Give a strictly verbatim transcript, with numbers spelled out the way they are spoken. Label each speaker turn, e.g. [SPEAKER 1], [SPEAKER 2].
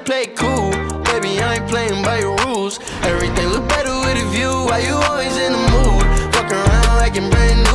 [SPEAKER 1] play it cool. Baby, I ain't playing by your rules. Everything look better with a view. Why you always in the mood? Fuck around like you're brand new.